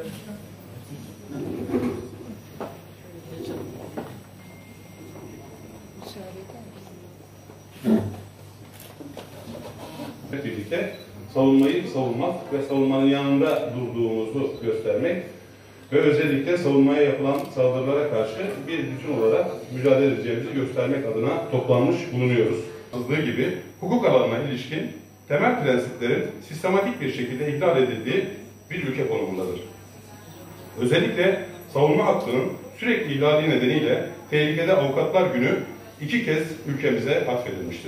Hep birlikte savunmayı savunmak ve savunmanın yanında durduğumuzu göstermek ve özellikle savunmaya yapılan saldırılara karşı bir bütün olarak mücadele edeceğimizi göstermek adına toplanmış bulunuyoruz. Yazdığı gibi hukuk alanına ilişkin temel prensiplerin sistematik bir şekilde ihlal edildiği bir ülke konumundadır. Özellikle savunma hakkının sürekli ihlali nedeniyle tehlikede avukatlar günü 2 kez ülkemize atfedilmiştir.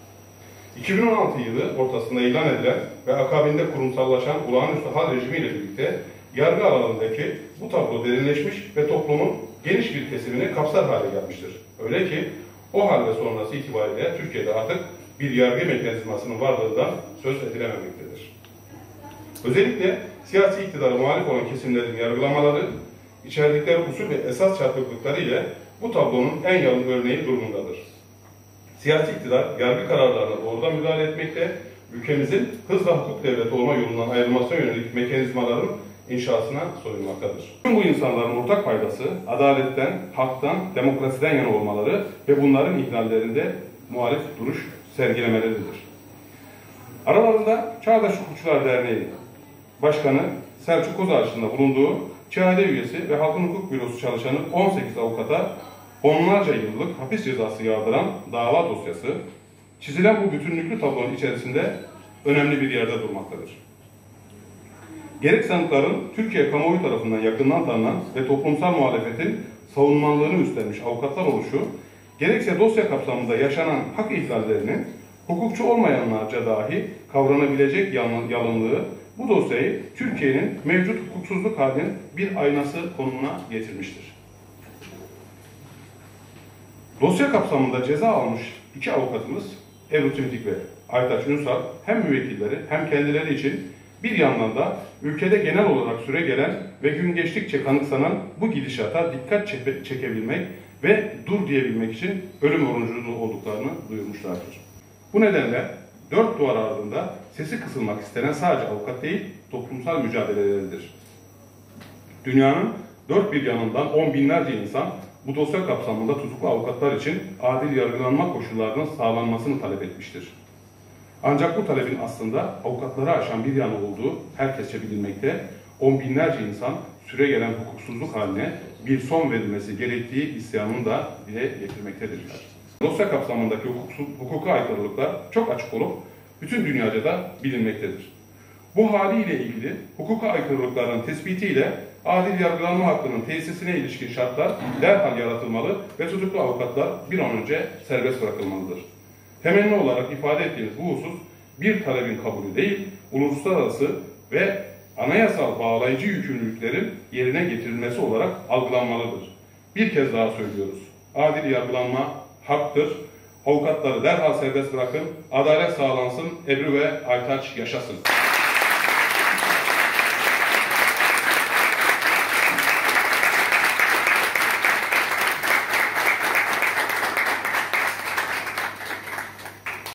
2016 yılı ortasında ilan edilen ve akabinde kurumsallaşan olağanüstü hal rejimiyle birlikte yargı alanındaki bu tablo derinleşmiş ve toplumun geniş bir kesimini kapsar hale gelmiştir. Öyle ki o hal ve sonrası itibariyle Türkiye'de artık bir yargı mekanizmasının varlığından söz edilememektedir. Özellikle siyasi iktidara muhalif olan kesimlerin yargılamaları, içerdikleri usul ve esas çarpıklıkları ile bu tablonun en yalın örneği durumundadır. Siyasi iktidar yargı kararlarına doğrudan müdahale etmekte, ülkemizin hızla hukuk devleti olma yolundan ayrılmasına yönelik mekanizmaların inşasına soyunmaktadır. Tüm bu insanların ortak paydası adaletten, haktan, demokrasiden yana olmaları ve bunların ihlallerinde muhalif duruş sergilemeleridir. Aralarında Çağdaş Hukukçular Derneği Başkanı Selçuk Kozarçı'nda bulunduğu ÇHD üyesi ve Halkın Hukuk Bürosu çalışanı 18 avukata onlarca yıllık hapis cezası yağdıran dava dosyası, çizilen bu bütünlüklü tablonun içerisinde önemli bir yerde durmaktadır. Gerek sanıkların Türkiye kamuoyu tarafından yakından tanınan ve toplumsal muhalefetin savunmanlığını üstlenmiş avukatlar oluşu, gerekse dosya kapsamında yaşanan hak ihlallerinin hukukçu olmayanlarca dahi kavranabilecek yalınlığı bu dosyayı Türkiye'nin mevcut hukuksuzluk halinin bir aynası konumuna getirmiştir. Dosya kapsamında ceza almış 2 avukatımız Ebru Timtik ve Aytaç Ünsal hem müvekkilleri hem kendileri için bir yandan da ülkede genel olarak süregelen ve gün geçtikçe kanıksanan bu gidişata dikkat çekebilmek ve dur diyebilmek için ölüm orucunda olduklarını duyurmuşlardır. Bu nedenle 4 duvar ardında sesi kısılmak istenen sadece avukat değil, toplumsal mücadeleleridir. Dünyanın dört bir yanından 10 binlerce insan bu dosya kapsamında tutuklu avukatlar için adil yargılanma koşullarının sağlanmasını talep etmiştir. Ancak bu talebin aslında avukatları aşan bir yanı olduğu herkesçe bilinmekte, 10 binlerce insan süregelen hukuksuzluk haline bir son verilmesi gerektiği isyanını da dile getirmektedirler. Dosya kapsamındaki hukuka aykırılıklar çok açık olup bütün dünyaca da bilinmektedir. Bu haliyle ilgili hukuka aykırılıkların tespitiyle adil yargılanma hakkının tesisine ilişkin şartlar derhal yaratılmalı ve tutuklu avukatlar bir an önce serbest bırakılmalıdır. Temenni olarak ifade ettiğimiz bu husus bir talebin kabulü değil, uluslararası ve anayasal bağlayıcı yükümlülüklerin yerine getirilmesi olarak algılanmalıdır. Bir kez daha söylüyoruz. Adil yargılanma haktır. Avukatları derhal serbest bırakın. Adalet sağlansın. Ebru ve Aytaç yaşasın.